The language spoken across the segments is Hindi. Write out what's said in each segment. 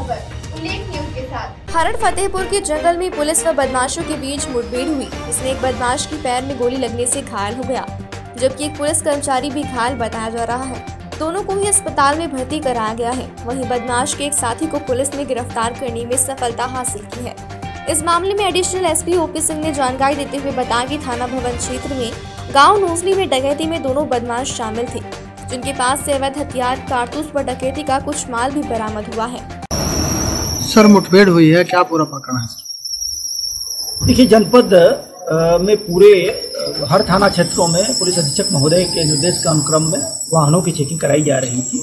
खबर उल्लेख न्यूज के साथ। हरड़ फतेहपुर के जंगल में पुलिस व बदमाशों के बीच मुठभेड़ हुई, जिसमें एक बदमाश की पैर में गोली लगने से घायल हो गया, जबकि एक पुलिस कर्मचारी भी घायल बताया जा रहा है। दोनों को ही अस्पताल में भर्ती कराया गया है। वहीं बदमाश के एक साथी को पुलिस ने गिरफ्तार करने में सफलता हासिल की है। इस मामले में एडिशनल एसपी ओपी सिंह ने जानकारी देते हुए बताया कि थाना भवन क्षेत्र में गांव नोजली में डकैती में दोनों बदमाश शामिल थे, जिनके पास से अवैध हथियार, कारतूस व डकैती का कुछ माल भी बरामद हुआ है। सर, मुठभेड़ हुई है, क्या पूरा प्रकरण है सर? देखिए, जनपद में पूरे हर थाना क्षेत्रों में पुलिस अधीक्षक महोदय के निर्देश के अनुक्रम में वाहनों की चेकिंग कराई जा रही थी।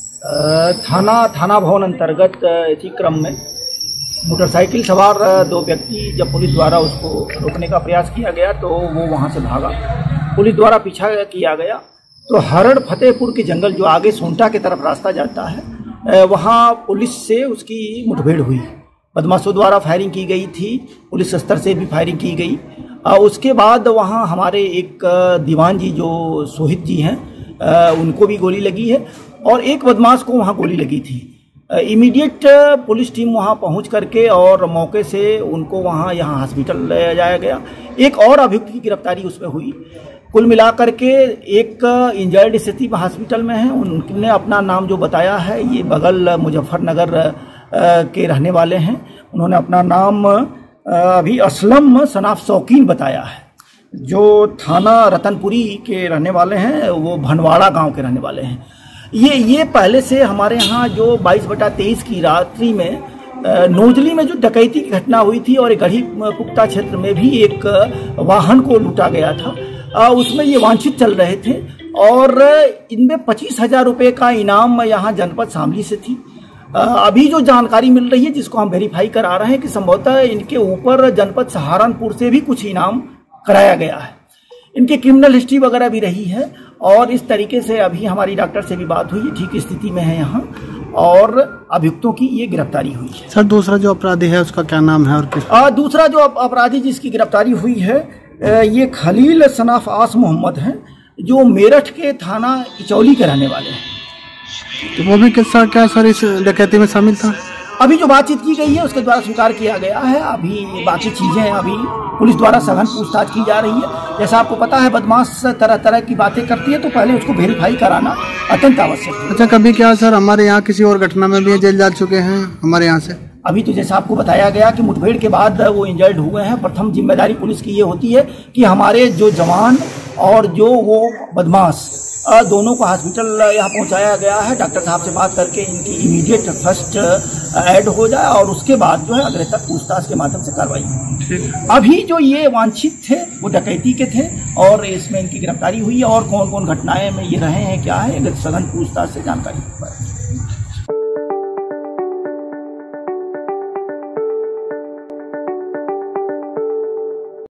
थाना भवन अंतर्गत इसी क्रम में मोटरसाइकिल सवार दो व्यक्ति, जब पुलिस द्वारा उसको रोकने का प्रयास किया गया तो वो वहां से भागा। पुलिस द्वारा पीछा किया गया तो हरड़ फतेहपुर के जंगल जो आगे सोंटा की तरफ रास्ता जाता है, वहां पुलिस से उसकी मुठभेड़ हुई। बदमाशों द्वारा फायरिंग की गई थी, पुलिस अस्त्र से भी फायरिंग की गई। उसके बाद वहां हमारे एक दीवान जी जो सोहित जी हैं, उनको भी गोली लगी है और एक बदमाश को वहां गोली लगी थी। इमीडिएट पुलिस टीम वहां पहुंच करके और मौके से उनको यहाँ हॉस्पिटल ले जाया गया। एक और अभियुक्त की गिरफ्तारी उसमें हुई। कुल मिलाकर के एक इंजर्ड स्थिति में हॉस्पिटल में है। उनने अपना नाम जो बताया है, ये बगल मुजफ्फरनगर के रहने वाले हैं। उन्होंने अपना नाम अभी असलम सनाफ शौकीन बताया है। जो थाना रतनपुरी के रहने वाले हैं, वो भनवाड़ा गांव के रहने वाले हैं। ये पहले से हमारे यहाँ जो 22/23 की रात्रि में नोजली में जो डकैती की घटना हुई थी और गढ़ी पुख्ता क्षेत्र में भी एक वाहन को लूटा गया था, उसमें ये वांछित चल रहे थे और इनमें 25,000 रुपये का इनाम यहाँ जनपद शामली से थी। अभी जो जानकारी मिल रही है, जिसको हम वेरीफाई करा रहे हैं, कि संभवतः इनके ऊपर जनपद सहारनपुर से भी कुछ इनाम कराया गया है। इनकी क्रिमिनल हिस्ट्री वगैरह भी रही है और इस तरीके से अभी हमारी डॉक्टर से भी बात हुई, ठीक स्थिति में है यहाँ और अभियुक्तों की ये गिरफ्तारी हुई है। सर, दूसरा जो अपराधी है उसका क्या नाम है और किस? दूसरा जो अपराधी जिसकी गिरफ्तारी हुई है, ये खलील सनाफ आस मोहम्मद हैं, जो मेरठ के थाना इचौली के रहने वाले हैं। तो वो भी क्या सर इस डकैती में शामिल था? अभी जो बातचीत की गई है उसके द्वारा स्वीकार किया गया है। अभी बाकी चीजें अभी पुलिस द्वारा सघन पूछताछ की जा रही है। जैसा आपको पता है, बदमाश तरह तरह की बातें करती है, तो पहले उसको वेरीफाई कराना अत्यंत आवश्यक है। अच्छा, कभी क्या सर हमारे यहाँ किसी और घटना में भी जेल जा चुके हैं हमारे यहाँ से? अभी तो जैसा आपको बताया गया कि मुठभेड़ के बाद वो इंजर्ड हुए हैं। प्रथम जिम्मेदारी पुलिस की ये होती है कि हमारे जो जवान और जो वो बदमाश दोनों को हॉस्पिटल यहाँ पहुँचाया गया है। डॉक्टर साहब से बात करके इनकी इमीडिएट फर्स्ट ऐड हो जाए और उसके बाद जो है अग्रेसर पूछताछ के माध्यम से कार्रवाई। अभी जो ये वांछित थे वो डकैती के थे और इसमें इनकी गिरफ्तारी हुई है और कौन कौन घटनाएं में ये रहे हैं, क्या है, सघन पूछताछ से जानकारी।